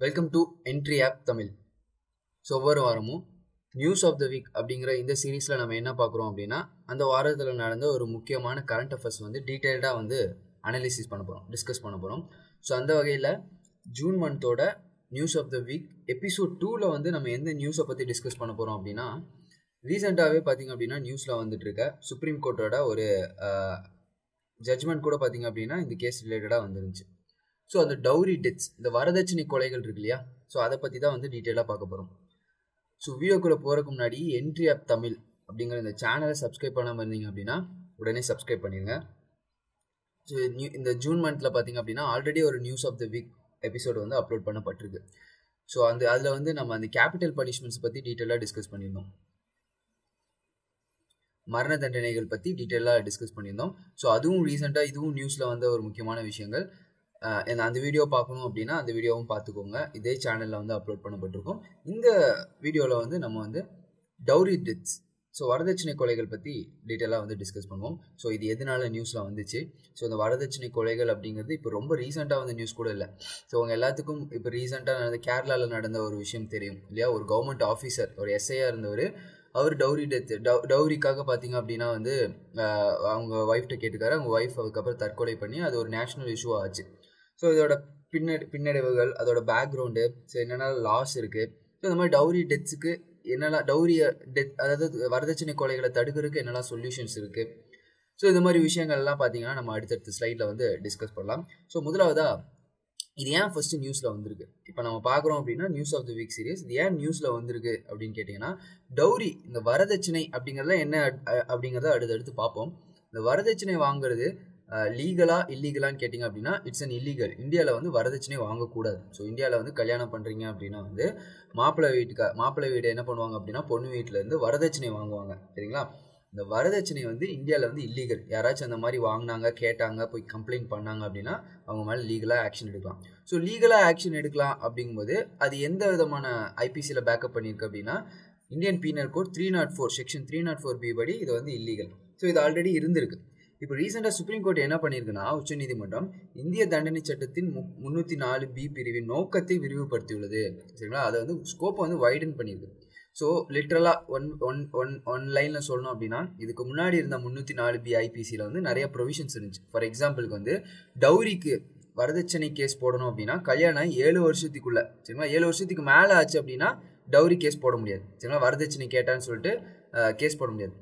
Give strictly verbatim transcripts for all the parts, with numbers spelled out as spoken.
Welcome to Entri App Tamil. So ஒவ்வொரு வாரமும் news of the week அப்படிங்கிற இந்த சீரீஸில் நம்ம என்ன பார்க்குறோம் அப்படின்னா அந்த வாரத்தில் நடந்த ஒரு முக்கியமான கரண்ட் அஃபேர்ஸ் வந்து டீட்டெயில்டாக வந்து அனலிசிஸ் பண்ண போகிறோம், டிஸ்கஸ் பண்ண போகிறோம். ஸோ அந்த வகையில் ஜூன் மந்தோட news of the week episode டூவில் வந்து நம்ம எந்த நியூஸை பற்றி டிஸ்கஸ் பண்ண போகிறோம் அப்படின்னா, ரீசெண்டாகவே பார்த்திங்க அப்படின்னா நியூஸில் வந்துட்டு இருக்க சுப்ரீம் கோர்ட்டோட ஒரு ஜட்ஜ்மெண்ட் கூட பார்த்திங்க அப்படின்னா இந்த கேஸ் ரிலேட்டடாக வந்துருந்துச்சு. ஸோ அந்த டவுரி டெத்ஸ், இந்த வரதட்சணை கொலைகள் இருக்கு இல்லையா, ஸோ அதை பற்றி தான் வந்து டீட்டெயிலாக பார்க்க போகிறோம். ஸோ வீடியோக்குள்ளே போகிறதுக்கு முன்னாடி என்ட்ரி ஆப் தமிழ் அப்படிங்கிற இந்த சேனலை சப்ஸ்கிரைப் பண்ணாமல் இருந்தீங்க அப்படின்னா உடனே சப்ஸ்கிரைப் பண்ணிடுங்க. ஸோ நியூ இந்த ஜூன் மந்தில் பார்த்திங்க அப்படின்னா ஆல்ரெடி ஒரு news of the week episode வந்து அப்லோட் பண்ணப்பட்டிருக்கு. ஸோ அந்த அதில் வந்து நம்ம அந்த கேபிட்டல் பனிஷ்மெண்ட்ஸ் பற்றி டீட்டெயிலாக டிஸ்கஸ் பண்ணியிருந்தோம், மரண தண்டனைகள் பற்றி டீட்டெயிலாக டிஸ்கஸ் பண்ணியிருந்தோம். ஸோ அதுவும் ரீசெண்டாக இதுவும் நியூஸில் வந்த ஒரு முக்கியமான விஷயங்கள். அந்த வீடியோ பார்க்கணும் அப்படின்னா அந்த வீடியோவும் பார்த்துக்கோங்க, இதே சேனலில் வந்து அப்லோட் பண்ணப்பட்டிருக்கோம். இந்த வீடியோவில் வந்து நம்ம வந்து டவுரி டெத்ஸ், ஸோ வரதட்சணை கொலைகள் பற்றி டீட்டெயிலாக வந்து டிஸ்கஸ் பண்ணுவோம். ஸோ இது எதனால நியூஸில் வந்துச்சு, ஸோ இந்த வரதட்சணை கொலைகள் அப்படிங்கிறது இப்போ ரொம்ப ரீசெண்டாக வந்து நியூஸ் கூட இல்லை. ஸோ அவங்க எல்லாத்துக்கும் இப்போ ரீசெண்டாக நடந்த கேரளாவில் நடந்த ஒரு விஷயம் தெரியும் இல்லையா, ஒரு கவர்மெண்ட் ஆஃபீஸர், ஒரு எஸ்ஐயாக இருந்தவர், அவர் டவுரி டெத்து டவு டவுரிக்காக பார்த்தீங்க அப்படின்னா வந்து அவங்க ஒய்ஃப்ட்ட கேட்டுக்காரு. அவங்க ஒய்ஃப் அதுக்கப்புறம் தற்கொலை பண்ணி அது ஒரு நேஷ்னல் இஷ்யூவாக ஆச்சு. ஸோ இதோட பின்னடை பின்னடைவுகள், அதோட பேக்ரவுண்டு, ஸோ என்னென்ன லாஸ் இருக்குது, ஸோ இந்த மாதிரி டவுரி டெத்ஸுக்கு என்னெல்லாம், டவுரியை டெத் அதாவது வரதட்சணை கொலைகளை தடுக்கிறதுக்கு என்னெல்லாம் சொல்யூஷன்ஸ் இருக்குது, ஸோ இந்த மாதிரி விஷயங்கள்லாம் பார்த்தீங்கன்னா நம்ம அடுத்தடுத்த ஸ்லைடில் வந்து டிஸ்கஸ் பண்ணலாம். ஸோ முதலாவதாக இது ஏன் ஃபஸ்ட்டு நியூஸில் வந்திருக்கு, இப்போ நம்ம பார்க்குறோம் அப்படின்னா news of the week series, இது ஏன் நியூஸில் வந்திருக்கு அப்படின்னு கேட்டிங்கன்னா, டவுரி இந்த வரதட்சணை அப்படிங்கிறத என்ன அப்படிங்கிறத அடுத்தடுத்து பார்ப்போம். இந்த வரதட்சணை வாங்குறது லீகலா இல்லீகலான்னு கேட்டிங்க அப்படின்னா இட்ஸ் அன் இல்லீகல். இந்தியாவில் வந்து வரதட்சணை வாங்கக்கூடாது. ஸோ இந்தியாவில் வந்து கல்யாணம் பண்ணுறீங்க அப்படின்னா வந்து மாப்பிள்ளை வீட்டுக்கா மாப்பிள்ளை வீடு என்ன பண்ணுவாங்க அப்படின்னா பொண்ணு வீட்டிலேருந்து வரதட்சணை வாங்குவாங்க, சரிங்களா. இந்த வரதட்சணை வந்து இந்தியாவில் வந்து இல்லீகல். யாராச்சும் அந்த மாதிரி வாங்கினாங்க, கேட்டாங்க, போய் கம்ப்ளைண்ட் பண்ணாங்க அப்படின்னா அவங்க மேலே லீகலாக ஆக்ஷன் எடுக்கலாம். ஸோ லீகலாக ஆக்ஷன் எடுக்கலாம் அப்படிங்கும்போது அது எந்த விதமான ஐபிசியில் பேக்கப் பண்ணியிருக்கு அப்படின்னா, Indian penal code three naught four section three naught four B படி இது வந்து இல்லீகல். ஸோ இது ஆல்ரெடி இருந்திருக்கு. இப்போ ரீசெண்டாக சுப்ரீம் கோர்ட் என்ன பண்ணியிருக்குன்னா, உச்சநீதிமன்றம் இந்திய தண்டனை சட்டத்தின் மு முந்நூற்றி நாலு பி பிரிவின் நோக்கத்தை விரிவுபடுத்தியுள்ளது, சரிங்களா. அதை வந்து ஸ்கோப்பை வந்து வைடன் பண்ணியிருக்கு. ஸோ லிட்ரலாக ஒன் ஒன் ஒன் ஒன் லைனில் சொல்லணும் அப்படின்னா, இதுக்கு முன்னாடி இருந்த முந்நூற்றி நாலு பி ஐபிசியில் வந்து நிறைய ப்ரொவிஷன்ஸ் இருந்துச்சு. ஃபார் எக்ஸாம்பிளுக்கு வந்து டவுரிக்கு வரதட்சணை கேஸ் போடணும் அப்படின்னா கல்யாணம் ஏழு வருஷத்துக்குள்ளே, சரிங்களா, ஏழு வருஷத்துக்கு மேலே ஆச்சு அப்படின்னா டவுரி கேஸ் போட முடியாது, சரிங்களா. வரதட்சணை கேட்டான்னு சொல்லிட்டு கேஸ் போட முடியாது.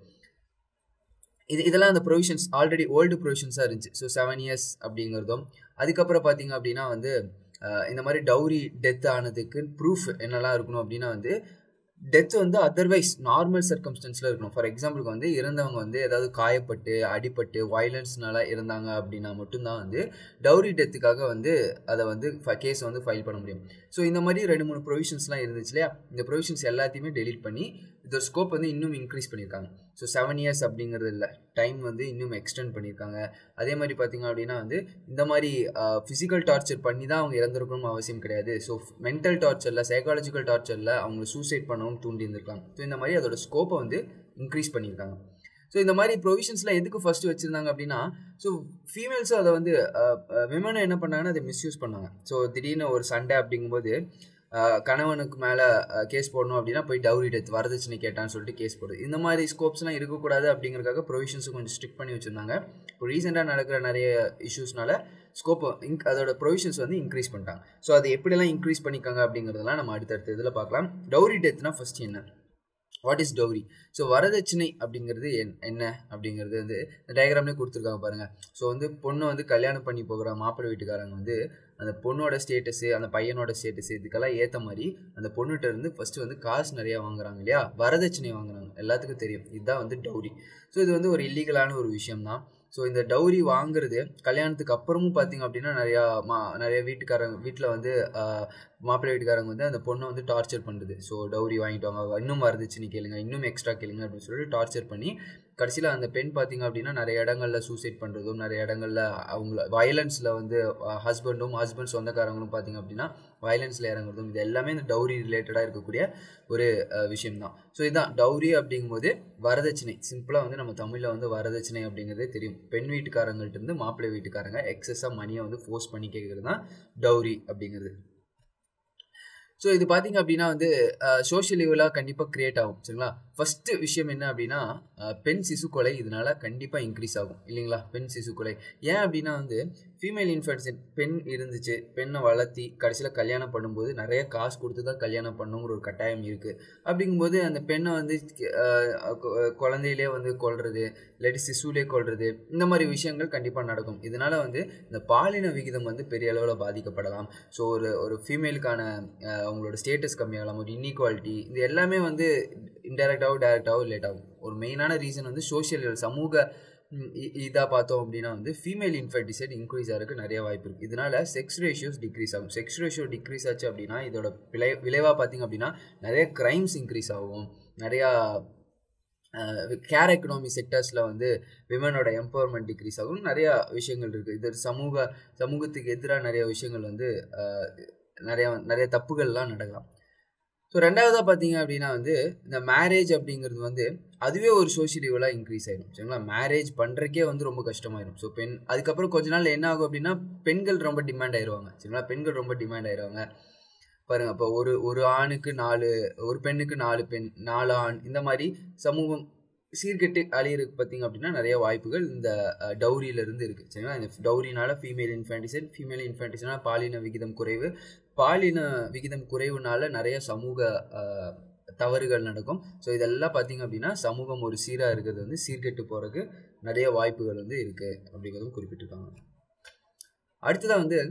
இது இதெல்லாம் அந்த ப்ரொவிஷன்ஸ் ஆல்ரெடி ஓல்டு ப்ரொவிஷன்ஸாக இருந்துச்சு. ஸோ செவன் இயர்ஸ் அப்படிங்கிறதும், அதுக்கப்புறம் பார்த்தீங்க அப்படின்னா வந்து இந்த மாதிரி டவுரி டெத் ஆனதுக்கு ப்ரூஃப் என்னெல்லாம் இருக்கணும் அப்படின்னா வந்து டெத் வந்து அதர்வைஸ் நார்மல் சர்க்கம்ஸ்டன்ஸில் இருக்கணும். ஃபார் எக்ஸாம்பிளுக்கு வந்து இறந்தவங்க வந்து ஏதாவது காயப்பட்டு அடிப்பட்டு வயலன்ஸ்னால இருந்தாங்க அப்படின்னா மட்டும்தான் வந்து டவுரி டெத்துக்காக வந்து அதை வந்து கேஸ் வந்து ஃபைல் பண்ண முடியும். ஸோ இந்த மாதிரி ரெண்டு மூணு ப்ரொவிஷன்ஸ்லாம் இருந்துச்சு இல்லையா, இந்த ப்ரொவிஷன்ஸ் எல்லாத்தையுமே டெலீட் பண்ணி இதோட ஸ்கோப் வந்து இன்னும் இன்க்ரீஸ் பண்ணியிருக்காங்க. ஸோ செவன் இயர்ஸ் அப்படிங்கிறது இல்லை, டைம் வந்து இன்னும் எக்ஸ்டெண்ட் பண்ணியிருக்காங்க. அதே மாதிரி பார்த்திங்க அப்படின்னா வந்து இந்த மாதிரி ஃபிசிக்கல் டார்ச்சர் பண்ணி தான் அவங்க இறந்துருக்கணும்னு அவசியம் கிடையாது. ஸோ மென்டல் டார்ச்சரில், சைக்காலஜிக்கல் டார்ச்சரில் அவங்க சூசைட் பண்ணவும் தூண்டி இருந்திருக்காங்க. ஸோ இந்த மாதிரி அதோட ஸ்கோப்பை வந்து இன்க்ரீஸ் பண்ணியிருக்காங்க. ஸோ இந்த மாதிரி ப்ரொவிஷன்ஸ்லாம் எதுக்கு ஃபஸ்ட்டு வச்சுருந்தாங்க அப்படின்னா, ஸோ ஃபீமேல்ஸும் அதை வந்து விமனும் என்ன பண்ணாங்கன்னா அதை மிஸ்யூஸ் பண்ணாங்க. ஸோ திடீர்னு ஒரு சண்டே அப்படிங்கும்போது கணவனுக்கு மேலே கேஸ் போடணும் அப்படின்னா போய் டவுரி டெத் வரதட்சணை கேட்டான்னு சொல்லிட்டு கேஸ் போடுது. இந்த மாதிரி ஸ்கோப்ஸ்லாம் இருக்கக்கூடாது அப்படிங்கிறதுக்காக ப்ரொவிஷன்ஸும் கொஞ்சம் ஸ்ட்ரிக்ட் பண்ணி வச்சுருந்தாங்க. இப்போ ரீசெண்டாக நடக்கிற நிறைய இஷ்யூஸ்னால ஸ்கோப் இன்க் அதோட ப்ரொவிஷன்ஸ் வந்து இன்க்ரீஸ் பண்ணிட்டாங்க. ஸோ அதை எப்படிலாம் இன்க்ரீஸ் பண்ணிக்காங்க அப்படிங்கிறதெல்லாம் நம்ம அடுத்தடுத்த இதில் பார்க்கலாம். டவுரி டெத்னா ஃபஸ்ட் என்ன, வாட் இஸ் டவுரி? ஸோ வரதட்சணை அப்படிங்கிறது என் என்ன அப்படிங்கிறது வந்து இந்த டயக்ராம்லேயே கொடுத்துருக்காங்க பாருங்கள். ஸோ வந்து பொண்ணை வந்து கல்யாணம் பண்ணி போகிற மாப்பிள்ளை வீட்டுக்காரங்க வந்து அந்த பொண்ணோட ஸ்டேட்டஸு, அந்த பையனோட ஸ்டேட்டஸு இதுக்கெல்லாம் ஏற்ற மாதிரி அந்த பொண்ணுகிட்ட இருந்து ஃபஸ்ட்டு வந்து காசு நிறையா வாங்குறாங்க இல்லையா, வரதட்சணை வாங்குறாங்க, எல்லாத்துக்கும் தெரியும். இதுதான் வந்து டவுரி. ஸோ இது வந்து ஒரு இல்லீகலான ஒரு விஷயம் தான். ஸோ இந்த டவுரி வாங்குறது கல்யாணத்துக்கு அப்புறமும் பார்த்திங்க அப்படின்னா நிறையா மா நிறைய வீட்டுக்காரங்க வீட்டில் வந்து மாப்பிள்ளை வீட்டுக்காரங்க வந்து அந்த பொண்ணை வந்து டார்ச்சர் பண்ணுறது. ஸோ டவுரி வாங்கிட்டு வாங்க, இன்னும் வரதட்சணை கேளுங்க, இன்னும் எக்ஸ்ட்ரா கேளுங்க அப்படின்னு சொல்லிட்டு டார்ச்சர் பண்ணி கடைசியில் அந்த பெண் பார்த்திங்க அப்படின்னா நிறைய இடங்களில் சூசைட் பண்ணுறதும், நிறைய இடங்களில் அவங்கள வயலன்ஸில் வந்து ஹஸ்பண்டும் ஹஸ்பண்ட் சொந்தக்காரங்களும் பார்த்திங்க அப்படின்னா வயலன்ஸில் இறங்குறதும், இது எல்லாமே இந்த டவுரி ரிலேட்டடாக இருக்கக்கூடிய ஒரு விஷயம்தான். ஸோ இதுதான் டவுரி அப்படிங்கும்போது வரதட்சணை. சிம்பிளாக வந்து நம்ம தமிழில் வந்து வரதட்சணை அப்படிங்கிறதே தெரியும். பெண் வீட்டுக்காரங்கள்ட்ட இருந்து மாப்பிள்ளை வீட்டுக்காரங்க எக்ஸஸாக மணியை வந்து ஃபோர்ஸ் பண்ணி கேட்குறது தான் டவுரி அப்படிங்கிறது. ஸோ இது பார்த்தீங்க அப்படின்னா வந்து சோஷியல் லெவலாக கண்டிப்பாக க்ரியேட் ஆகும் சரிங்களா. ஃபஸ்ட்டு விஷயம் என்ன அப்படின்னா பெண் சிசு கொலை இதனால் கண்டிப்பாக இன்க்ரீஸ் ஆகும் இல்லைங்களா. பெண் சிசு கொலை ஏன் அப்படின்னா வந்து ஃபீமேல் இன்ஃபென்ஷன் பெண் இருந்துச்சு, பெண்ணை வளர்த்தி கடைசியில் கல்யாணம் பண்ணும்போது நிறைய காசு கொடுத்து தான் கல்யாணம் பண்ணுங்கிற ஒரு கட்டாயம் இருக்குது. அப்படிங்கும்போது அந்த பெண்ணை வந்து குழந்தையிலே வந்து கொல்றது இல்லாட்டி சிசுலே கொல்றது இந்த மாதிரி விஷயங்கள் கண்டிப்பாக நடக்கும். இதனால் வந்து இந்த பாலின விகிதம் வந்து பெரிய அளவில் பாதிக்கப்படலாம். ஸோ ஒரு ஒரு ஃபீமேலுக்கான அவங்களோட ஸ்டேட்டஸ் கம்மியாகலாம், ஒரு இன்இக்வாலிட்டி இது எல்லாமே வந்து இன்டெரக்டாகவும் டைரக்டாகவும் லேட் ஆகும். ஒரு மெயினான ரீசன் வந்து சோஷியல் சமூக இதாக பார்த்தோம் அப்படின்னா வந்து ஃபீமேல் இன்ஃபெர்டிசைட் இன்க்ரீஸ் ஆகிறதுக்கு நிறைய வாய்ப்பு இருக்குது. இதனால் செக்ஸ் ரேஷியோஸ் டிக்ரீஸ் ஆகும். செக்ஸ் ரேஷியோ டிக்ரீஸ் ஆச்சு அப்படின்னா இதோட விளை விளைவாக பார்த்திங்க அப்படின்னா நிறைய க்ரைம்ஸ் இன்க்ரீஸ் ஆகும். நிறையா கேர் எக்கனாமி செக்டர்ஸில் வந்து விமனோட எம்பவர்மெண்ட் டிக்ரீஸ் ஆகும். நிறையா விஷயங்கள் இருக்குது. இது சமூக சமூகத்துக்கு எதிராக நிறைய விஷயங்கள் வந்து நிறையா நிறைய தப்புகள்லாம் நடக்கலாம். ஸோ ரெண்டாவதாக பார்த்தீங்க அப்படின்னா வந்து இந்த மேரேஜ் அப்படிங்கிறது வந்து அதுவே ஒரு சோஷியல் லெவலாக இன்க்ரீஸ் ஆகிடும் சரிங்களா. மேரேஜ் பண்ணுறக்கே வந்து ரொம்ப கஷ்டமாயிடும். ஸோ பெண் அதுக்கப்புறம் கொஞ்ச நாள் என்ன ஆகும் அப்படின்னா பெண்கள் ரொம்ப டிமாண்ட் ஆயிடுவாங்க சரிங்களா. பெண்கள் ரொம்ப டிமாண்ட் ஆயிடுவாங்க பாருங்கள். அப்போ ஒரு ஒரு ஆணுக்கு நாலு ஒரு பெண்ணுக்கு நாலு பெண் நாலு ஆண் இந்த மாதிரி சமூகம் சீர்கெட்டு அழியிறதுக்கு பார்த்திங்க அப்படின்னா நிறைய வாய்ப்புகள் இந்த டவுரியிலேருந்து இருக்குது சரிங்களா. இந்த டவுரினால ஃபீமேல் இன்ஃபென்டிசைட் ஃபீமேல் இன்ஃபென்டிசைட்னால் பாலின விகிதம் குறைவு, பாலின விகிதம் குறைவுனால நிறைய சமூக தவறுகள் நடக்கும். ஸோ இதெல்லாம் பார்த்திங்க அப்படின்னா சமூகம் ஒரு சீராக இருக்கிறது வந்து சீர்கெட்டு போகிறதுக்கு நிறைய வாய்ப்புகள் வந்து இருக்குது அப்படிங்கிறதும் குறிப்பிட்டிருக்காங்க. அடுத்ததாக வந்து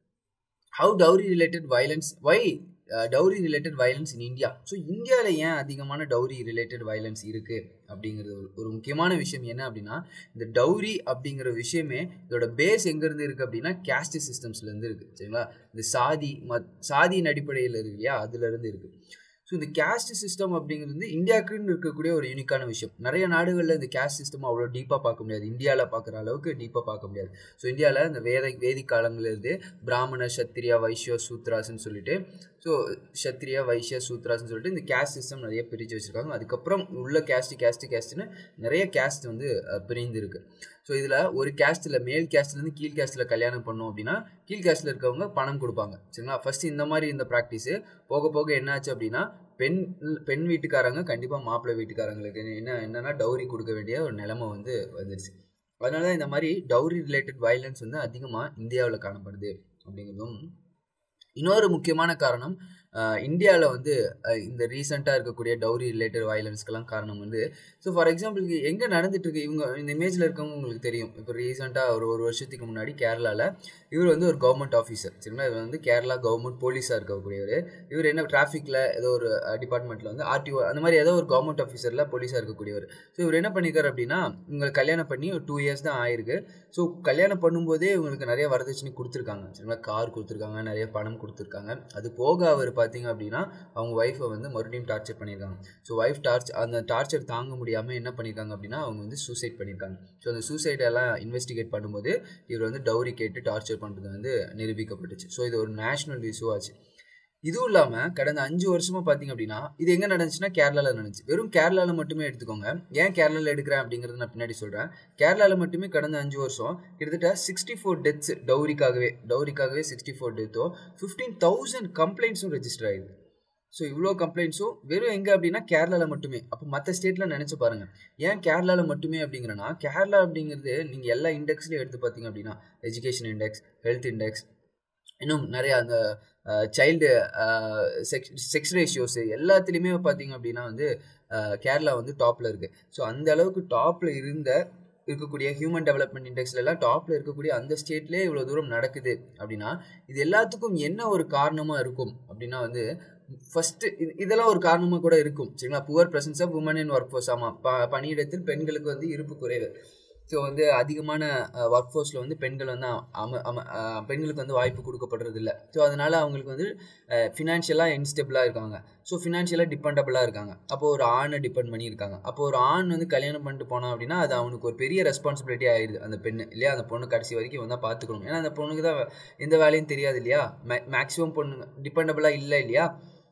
how dowry related violence why uh, dowry related violence in India. So இந்தியாவில் ஏன் அதிகமான டவுரி ரிலேட்டட் வயலன்ஸ் இருக்குது அப்படிங்கிறது ஒரு முக்கியமான விஷயம் என்ன அப்படின்னா இந்த டவுரி அப்படிங்கிற விஷயமே இதோட பேஸ் எங்கேருந்து இருக்குது அப்படின்னா கேஸ்ட் சிஸ்டம்ஸ்லேருந்து இருக்குது சரிங்களா. இந்த சாதி மத் சாதியின் அடிப்படையில் இருக்கு இல்லையா, அதுலேருந்து இருக்குது. ஸோ இந்த கேஸ்ட் சிஸ்டம் அப்படிங்கிறது வந்து இந்தியாவுக்குன்னு இருக்கக்கூடிய ஒரு யூனிக்கான விஷயம். நிறைய நாடுகளில் இந்த கேஸ்ட் சிஸ்டம் அவ்வளோ டீப்பாக பார்க்க முடியாது, இந்தியாவில் பார்க்குற அளவுக்கு டீப்பாக பார்க்க முடியாது. ஸோ இந்தியாவில் இந்த வேத வேதிக் காலங்களிலிருந்து பிராமண சத்திரியா வைஷ்ய சூத்ராஸ்ன்னு சொல்லிட்டு ஸோ சத்திரியா வைஷ்ய சூத்ராஸ்ன்னு சொல்லிட்டு இந்த கேஸ்ட் சிஸ்டம் நிறைய பிரித்து வச்சுருக்காங்க. அதுக்கப்புறம் உள்ள கேஸ்ட்டு கேஸ்ட்டு கேஸ்ட்டுன்னு நிறைய கேஸ்ட் வந்து பிரிந்து இருக்குது. ஸோ இதில் ஒரு கேஸ்ட்டில் மேல் கேஸ்ட்லேருந்து கீழ் கேஸ்ட்டில் கல்யாணம் பண்ணோம் அப்படின்னா கீழ் கேஸ்ட்டில் இருக்கவங்க பணம் கொடுப்பாங்க சரிங்களா. ஃபஸ்ட்டு இந்த மாதிரி இந்த ப்ராக்டிஸு போக போக என்னாச்சு அப்படின்னா பெண் பெண் வீட்டுக்காரங்க கண்டிப்பாக மாப்பிள்ளை வீட்டுக்காரங்களுக்கு என்ன என்னென்னா டவுரி கொடுக்க வேண்டிய ஒரு நிலைமை வந்து வந்துடுச்சு. அதனால தான் இந்த மாதிரி டவுரி ரிலேட்டட் வயலன்ஸ் வந்து அதிகமாக இந்தியாவில் காணப்படுது அப்படிங்கிறதும் இன்னொரு முக்கியமான காரணம். இந்தியாவில் வந்து இந்த ரீசெண்டாக இருக்கக்கூடிய டவுரி ரிலேட்டட் வயலன்ஸ்க்கெல்லாம் காரணம் வந்து ஸோ ஃபார் எக்ஸாம்பிளுக்கு எங்கே நடந்துட்டுருக்கு இவங்க இந்த இமேஜில் இருக்கவங்க உங்களுக்கு தெரியும். இப்போ ரீசெண்டாக ஒரு ஒரு வருஷத்துக்கு முன்னாடி கேரளாவில் இவர் வந்து ஒரு கவர்மெண்ட் ஆஃபீஸர் சரிங்களா. இவர் வந்து கேரளா கவர்மெண்ட் போலீஸாக இருக்கக்கூடியவர். இவர் என்ன டிராஃபிக்கில் ஏதோ ஒரு டிபார்ட்மெண்ட்டில் வந்து ஆர்டிஓ அந்த மாதிரி ஏதோ ஒரு கவர்மெண்ட் ஆஃபீஸரில் போலீஸாக இருக்கக்கூடியவர். ஸோ இவர் என்ன பண்ணியிருக்காரு அப்படின்னா இவங்க கல்யாணம் பண்ணி ஒரு டூ இயர்ஸ் தான் ஆயிருக்கு. ஸோ கல்யாணம் பண்ணும்போதே இவங்களுக்கு நிறைய வரதட்சணை கொடுத்துருக்காங்க சரிங்களா. கார் கொடுத்துருக்காங்க, நிறைய பணம் கொடுத்துருக்காங்க. அது போக அவர் பார்த்தீங்க அப்படின்னா அவங்க ஒய்ஃபை வந்து மறுபடியும் டார்ச்சர் பண்ணியிருக்காங்க. ஸோ ஒய்ஃப் டார்ச்சர் அந்த டார்ச்சர் தாங்க முடியாமல் என்ன பண்ணியிருக்காங்க அப்படின்னா அவங்க வந்து சூசைட் பண்ணியிருக்காங்க. ஸோ அந்த சூசைடெல்லாம் இன்வெஸ்டிகேட் பண்ணும்போது இவர் வந்து டவுரி கேட்டு டார்ச்சர் பண்ணுறது வந்து நிரூபிக்கப்பட்டுச்சு. ஸோ இது ஒரு நேஷனல் இஷ்யூ ஆச்சு. இதுவும் இல்லாமல் கடந்த அஞ்சு வருஷமாக பார்த்தீங்க அப்படின்னா இது எங்கே நடந்துச்சுன்னா கேரளாவில் நடந்துச்சு. வெறும் கேரளாவில் மட்டுமே எடுத்துக்கோங்க. ஏன் கேரளாவில் எடுக்கிறேன் அப்படிங்கிறது நான் பின்னாடி சொல்கிறேன். கேரளாவில் மட்டுமே கடந்த அஞ்சு வருஷம் கிட்டத்தட்ட சிக்ஸ்டி ஃபோர் டெத்ஸ் டவுரிக்காகவே டவுரிக்காகவே சிக்ஸ்டி ஃபோர் டெத்தும் ஃபிஃப்டீன் தௌசண்ட் கம்ப்ளைண்ட்ஸும் ரெஜிஸ்டர் ஆகிடுது. ஸோ இவ்வளோ கம்ப்ளைண்ட்ஸும் வெறும் எங்கே அப்படின்னா கேரளாவில் மட்டுமே. அப்போ மற்ற ஸ்டேட்டில் நினச்சி பாருங்கள். ஏன் கேரளாவில் மட்டுமே அப்படிங்கிறனா கேரளா அப்படிங்கிறது நீங்கள் எல்லா இண்டெக்ஸ்லையும் எடுத்து பார்த்தீங்க அப்படின்னா எஜுகேஷன் இண்டெக்ஸ், ஹெல்த் இண்டெக்ஸ், இன்னும் நிறையா அந்த சைல்டு செக்ஸ் செக்ஸ் ரேஷியோஸு எல்லாத்துலேயுமே பார்த்தீங்க அப்படின்னா வந்து கேரளா வந்து டாப்பில் இருக்குது. ஸோ அந்த அளவுக்கு டாப்பில் இருந்த இருக்கக்கூடிய ஹியூமன் டெவலப்மெண்ட் இண்டெக்ஸ்லாம் டாப்பில் இருக்கக்கூடிய அந்த ஸ்டேட்லேயே இவ்வளோ தூரம் நடக்குது அப்படின்னா இது எல்லாத்துக்கும் என்ன ஒரு காரணமாக இருக்கும் அப்படின்னா வந்து ஃபஸ்ட்டு இது இதெல்லாம் ஒரு காரணமாக கூட இருக்கும் சரிங்களா. Poor presence of women in workforce. ஆமாம், ப பணியிடத்தில் பெண்களுக்கு வந்து இருப்பு குறைவு. ஸோ வந்து அதிகமான ஒர்க் ஃபோர்ஸில் வந்து பெண்கள் வந்து அம அம பெண்களுக்கு வந்து வாய்ப்பு கொடுக்கப்படுறது இல்லை. ஸோ அதனால் அவங்களுக்கு வந்து ஃபினான்ஷியலாக இன்ஸ்டெபிளாக இருக்காங்க. ஸோ ஃபினான்ஷியலாக டிபெண்டபிளாக இருக்காங்க. அப்போது ஒரு ஆணை டிபெண்ட் பண்ணியிருக்காங்க. அப்போது ஒரு ஆண் வந்து கல்யாணம் பண்ணிட்டு போனான் அப்படின்னா அது அவனுக்கு ஒரு பெரிய ரெஸ்பான்சிபிலிட்டி ஆகிடுது அந்த பெண்ணு இல்லையா. அந்த பொண்ணு கடைசி வரைக்கும் வந்து பார்த்துக்கணும். ஏன்னா அந்த பொண்ணுக்கு தான் எந்த வேலையும் தெரியாது இல்லையா. மே மேக்ஸிமம் பொண்ணு டிபெண்டபிளாக இல்லை இல்லையா.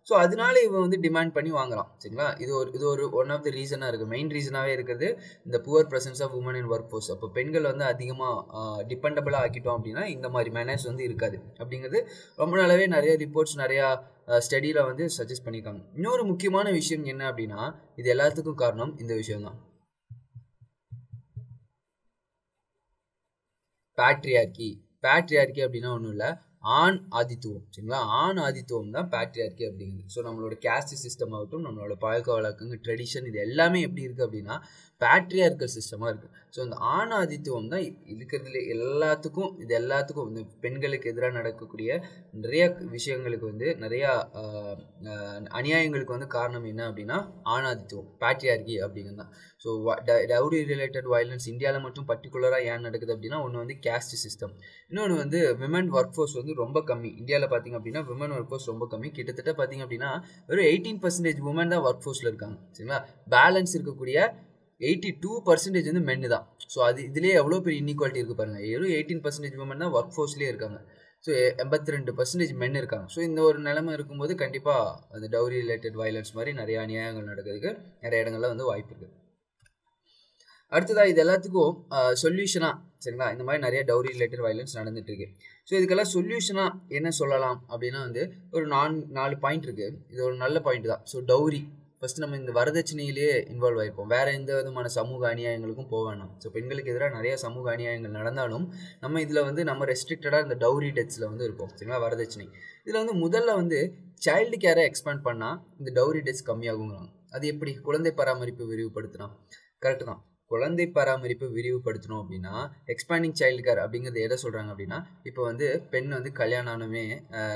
ஸோ அதனால இவன் வந்து டிமாண்ட் பண்ணி வாங்கலாம் சரிங்களா. இது ஒரு இது ஒரு ஒன் ஆஃப் த ரீசனாக இருக்குது. மெயின் ரீசனாகவே இருக்கிறது இந்த poor presence of women in workforce. அப்போ பெண்கள் வந்து அதிகமாக டிபெண்டபிளாக ஆக்கிட்டோம் அப்படின்னா இந்த மாதிரி மேனர்ஸ் வந்து இருக்காது அப்படிங்கிறது ரொம்ப நாளாவே நிறைய ரிப்போர்ட்ஸ் நிறையா ஸ்டடியில் வந்து சஜஸ்ட் பண்ணியிருக்காங்க. இன்னொரு முக்கியமான விஷயம் என்ன அப்படின்னா இது எல்லாத்துக்கும் காரணம் இந்த விஷயம் தான், பேட்ரியார்கி. பேட்ரியார்கி அப்படின்னா ஒன்றும் இல்லை, ஆண் ஆதித்துவம் சரிங்களா. ஆண் ஆதித்துவம் தான் பேட்ரியார்கி அப்படிங்கிறது. ஸோ நம்மளோட கேஸ்ட் சிஸ்டம் ஆகட்டும், நம்மளோட பழக்க வழக்கங்கள், ட்ரெடிஷன், இது எல்லாமே எப்படி இருக்குது அப்படின்னா பேட்ரியார்கல் சிஸ்டமாக இருக்குது. ஸோ இந்த ஆண் ஆதித்துவம் தான் இருக்கிறதுல எல்லாத்துக்கும் இது எல்லாத்துக்கும் இந்த பெண்களுக்கு எதிராக நடக்கக்கூடிய நிறைய விஷயங்களுக்கு வந்து நிறையா அநியாயங்களுக்கு வந்து காரணம் என்ன அப்படின்னா ஆணாதித்துவம், பேட்ரியார்கி அப்படிங்கிறது தான். ஸோ டவுரி ரிலேட்டட் வயலன்ஸ் இந்தியாவில் மட்டும் பர்டிகுலராக ஏன் நடக்குது அப்படின்னா ஒன்று வந்து கேஸ்ட் சிஸ்டம், இன்னொன்று வந்து விமன் ஒர்க் ஃபோர்ஸ் வந்து ரொம்ப கம்மி. இந்தியாவில் பார்த்திங்க அப்படின்னா விமன் ஒர்க் ஃபோர்ஸ் ரொம்ப கம்மி. கிட்டத்தட்ட பார்த்திங்க அப்படின்னா வெறும் எயிட்டீன் பர்சன்டேஜ் உமன் தான் ஒர்க் ஃபோர்ஸில் இருக்காங்க சரிங்களா. பேலன்ஸ் இருக்கக்கூடிய எயிட்டி டூ பர்சன்டேஜ் வந்து மென்னு தான். ஸோ அது இதுலேயே எவ்வளோ பெரிய இன்இக்வாலிட்டி இருக்குது பாருங்கள். வெறும் எயிட்டீன் பர்சன்டேஜ் உமன் தான் ஒர்க் ஃபோர்ஸ்லேயே இருக்காங்க. ஸோ எண்பத்தி ரெண்டு பர்சன்டேஜ் மென் இருக்காங்க. ஸோ இந்த ஒரு நிலைமை இருக்கும்போது கண்டிப்பாக அந்த டவுரி ரிலேட்டட் வயலன்ஸ் மாதிரி நிறைய அநியாயங்கள் நடக்கிறதுக்கு நிறைய இடங்கள்ல வந்து வாய்ப்பு இருக்குது. அடுத்ததாக இது எல்லாத்துக்கும் சொல்யூஷனாக சரிங்களா, இந்த மாதிரி நிறைய டவுரி ரிலேட்டட் வயலன்ஸ் நடந்துட்டு இருக்கு. ஸோ இதுக்கெல்லாம் சொல்யூஷனாக என்ன சொல்லலாம் அப்படின்னா வந்து ஒரு நான் நாலு பாயிண்ட் இருக்குது. இது ஒரு நல்ல பாயிண்ட் தான். ஸோ டவுரி ஃபஸ்ட் நம்ம இந்த வரதட்சணையிலேயே இன்வால்வ் ஆகிருப்போம், வேறு எந்த விதமான சமூக அநியாயங்களுக்கும் போக வேணாம். ஸோ பெண்களுக்கு எதிராக நிறைய சமூக அநியாயங்கள் நடந்தாலும் நம்ம இதில் வந்து நம்ம ரெஸ்ட்ரிக்டடாக இந்த டவுரி டெத்ஸில் வந்து இருப்போம் சரிங்களா, வரதட்சணை. இதில் வந்து முதல்ல வந்து சைல்டு கேரை எக்ஸ்பேண்ட் பண்ணால் இந்த டவுரி டெத்ஸ் கம்மியாகுங்கிறாங்க. அது எப்படி? குழந்தை பராமரிப்பு விரிவுபடுத்தினா கரெக்டு தான். குழந்தை பராமரிப்பு விரிவுபடுத்தணும் அப்படின்னா எக்ஸ்பேண்டிங் சைல்டு கேர் அப்படிங்கிறது எதை சொல்கிறாங்க அப்படின்னா, இப்போ வந்து பெண் வந்து கல்யாணம் ஆனமே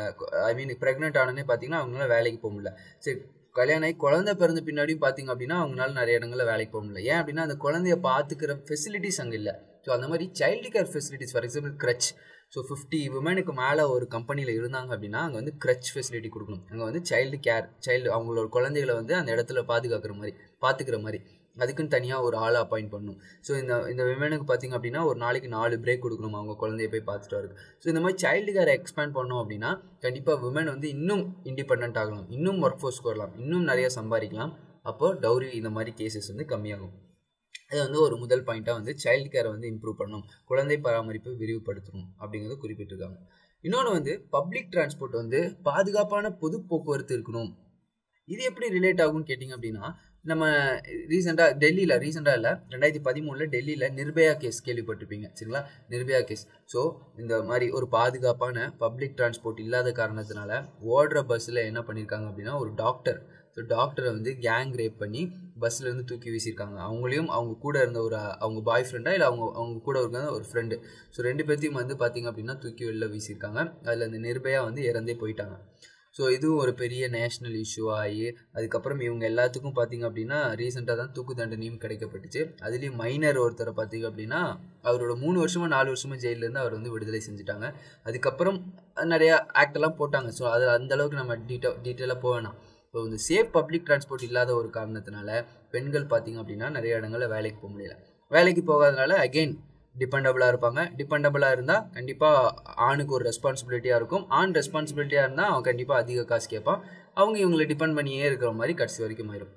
ஐ மீன் ப்ரெக்னென்ட் ஆனோடனே பார்த்தீங்கன்னா அவங்களால வேலைக்கு போக முடியல. சரி, கல்யாணம் ஆகி குழந்தை பிறந்த பின்னாடியும் பார்த்தீங்க அப்படின்னா அவங்களால நிறைய இடங்களில் வேலைக்கு போக முடியல. ஏன் அப்படின்னா அந்த குழந்தைய பார்த்துக்கிற ஃபெசிலிட்டிஸ் அங்கே இல்லை. ஸோ அந்த மாதிரி child care facilities, for example creche. So fifty உமனுக்கு மேலே ஒரு கம்பெனியில் இருந்தாங்க அப்படின்னா அங்கே வந்து க்ரச் ஃபெசிலிட்டி கொடுக்கணும். அங்கே வந்து சைல்டு கேர், சைல்டு அவங்களோட குழந்தைகளை வந்து அந்த இடத்துல பாதுகாக்கிற மாதிரி பார்த்துக்கிற மாதிரி அதுக்குன்னு தனியாக ஒரு ஆளை அப்பாயிண்ட் பண்ணணும். ஸோ இந்த இந்த விமனுக்கு பார்த்திங்க அப்படின்னா ஒரு நாளைக்கு நாலு பிரேக் கொடுக்கணும் அவங்க குழந்தைய போய் பார்த்துட்டு வரது. ஸோ இந்த மாதிரி சைல்டு கேரை எக்ஸ்பேண்ட் பண்ணோம் அப்படின்னா கண்டிப்பாக விமன் வந்து இன்னும் இண்டிபெண்ட் ஆகலாம், இன்னும் ஒர்க் ஃபோர்ஸ்க்கு வரலாம், இன்னும் நிறைய சம்பாதிக்கலாம். அப்போது டவுரி இந்த மாதிரி கேசஸ் வந்து கம்மியாகும். அது வந்து ஒரு முதல் பாயிண்ட்டாக வந்து சைல்டு கேரை வந்து இம்ப்ரூவ் பண்ணணும், குழந்தை பராமரிப்பு விரிவுபடுத்தணும் அப்படிங்கிறது குறிப்பிட்டிருக்காங்க. இன்னொன்று வந்து பப்ளிக் டிரான்ஸ்போர்ட் வந்து பாதுகாப்பான பொது போக்குவரத்து இருக்கணும். இது எப்படி ரிலேட் ஆகும்னு கேட்டிங்க அப்படின்னா நம்ம ரீசெண்டாக டெல்லியில் ரீசெண்டாக இல்லை ரெண்டாயிரத்தி பதிமூணில் டெல்லியில் நிர்பயா கேஸ் கேள்விப்பட்டிருப்பீங்க சரிங்களா. நிர்பயா கேஸ். ஸோ இந்த மாதிரி ஒரு பாதுகாப்பான பப்ளிக் டிரான்ஸ்போர்ட் இல்லாத காரணத்தினால ஓடுற பஸ்ஸில் என்ன பண்ணியிருக்காங்க அப்படின்னா ஒரு டாக்டர் ஸோ டாக்டரை வந்து கேங் ரேப் பண்ணி பஸ்ஸில் தூக்கி வீசியிருக்காங்க. அவங்களையும் அவங்க கூட இருந்த ஒரு அவங்க பாய் ஃப்ரெண்டா இல்லை அவங்க அவங்க கூட இருந்த ஒரு ஃப்ரெண்டு. ஸோ ரெண்டு பேர்த்தையும் வந்து பார்த்திங்க அப்படின்னா தூக்கி வெளில வீசியிருக்காங்க. அதில் இந்த நிர்பயா வந்து இறந்தே போயிட்டாங்க. ஸோ இதுவும் ஒரு பெரிய நேஷ்னல் இஷ்யூ ஆகி அதுக்கப்புறம் இவங்க எல்லாத்துக்கும் பார்த்திங்க அப்படின்னா ரீசெண்டாக தான் தூக்கு தண்டனையும் கிடைக்கப்பட்டுச்சு. அதுலேயும் மைனர் ஒருத்தரை பார்த்திங்க அப்படின்னா அவரோட மூணு வருஷமாக நாலு வருஷமாக ஜெயிலேருந்து அவர் வந்து விடுதலை செஞ்சுட்டாங்க. அதுக்கப்புறம் நிறையா ஆக்டெல்லாம் போட்டாங்க. ஸோ அது அந்தளவுக்கு நம்ம டீட்டெயில் டீட்டெயிலாக போக வேணாம். ஸோ இந்த சேஃப் பப்ளிக் டிரான்ஸ்போர்ட் இல்லாத ஒரு காரணத்தினால பெண்கள் பார்த்திங்க அப்படின்னா நிறைய இடங்களில் வேலைக்கு போக முடியல. வேலைக்கு போகாதனால அகெயின் டிபெண்டபிளாக இருப்பாங்க. டிபெண்டபிளாக இருந்தால் கண்டிப்பாக ஆணுக்கு ஒரு ரெஸ்பான்சிபிலிட்டியாக இருக்கும். ஆண் ரெஸ்பான்சிபிலிட்டியாக இருந்தால் அவன் கண்டிப்பாக அதிக காசு கேட்பான். அவங்க இவங்களை டிபெண்ட் பண்ணியே இருக்கிற மாதிரி கடைசி வரைக்கும் ஆயிடும்.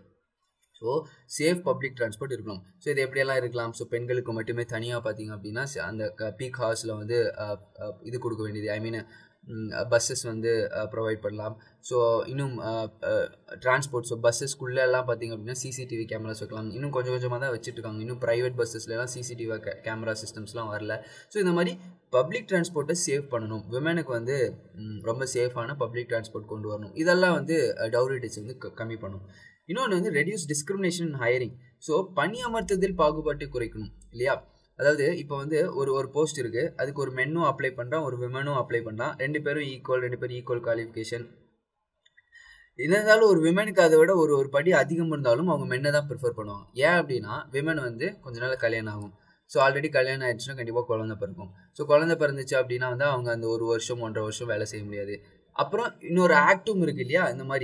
ஸோ சேஃப் பப்ளிக் டிரான்ஸ்போர்ட் இருக்கணும். ஸோ இது எப்படியெல்லாம் இருக்கலாம்? ஸோ பெண்களுக்கு மட்டுமே தனியாக பார்த்திங்க அப்படின்னா அந்த பீக் ஹார்ஸில் வந்து இது கொடுக்க வேண்டியது, ஐ மீன் பஸ்ஸஸ் வந்து ப்ரொவைட் பண்ணலாம். ஸோ இன்னும் டிரான்ஸ்போர்ட் ஸோ பஸ்ஸஸ்குள்ளெல்லாம் பார்த்திங்க அப்படின்னா சிசிடிவி கேமராஸ் வைக்கலாம். இன்னும் கொஞ்சம் கொஞ்சமாக தான் வச்சுட்ருக்காங்க. இன்னும் ப்ரைவேட் பஸ்ஸஸ்லாம் சிசிடிவி கேமரா சிஸ்டம்ஸ்லாம் வரல. ஸோ இந்த மாதிரி பப்ளிக் டிரான்ஸ்போர்ட்டை சேவ் பண்ணணும். விமனுக்கு வந்து ரொம்ப சேஃபான பப்ளிக் டிரான்ஸ்போர்ட் கொண்டு வரணும். இதெல்லாம் வந்து டவுரி டெத்ஸ் வந்து கம்மி பண்ணணும். இன்னொன்று வந்து reduce discrimination in hiring. So பணியமர்த்துதல் பாகுபாட்டை குறைக்கணும் இல்லையா. அதாவது இப்போ வந்து ஒரு ஒரு போஸ்ட் இருக்குது, அதுக்கு ஒரு மென்னும் அப்ளை பண்ணுறான், ஒரு விமனும் அப்ளை பண்ணுறான். ரெண்டு பேரும் ஈக்குவல், ரெண்டு பேரும் ஈக்குவல் குவாலிஃபிகேஷன். இருந்தாலும் ஒரு விமனுக்கு அதை விட ஒரு ஒரு படி அதிகம் இருந்தாலும் அவங்க மென்னை தான் ப்ரிஃபர் பண்ணுவாங்க. ஏன் அப்படின்னா விமன் வந்து கொஞ்ச நாள் கல்யாணம் ஆகும். ஸோ ஆல்ரெடி கல்யாணம் ஆயிடுச்சுன்னா கண்டிப்பாக குழந்தை பிறக்கும். ஸோ குழந்தை பிறந்துச்சு அப்படின்னா வந்து அவங்க அந்த ஒரு வருஷம் ஒன்றரை வருஷம் வேலை செய்ய முடியாது. அப்புறம் இன்னொரு ஆக்டும் இருக்குது இல்லையா, இந்த மாதிரி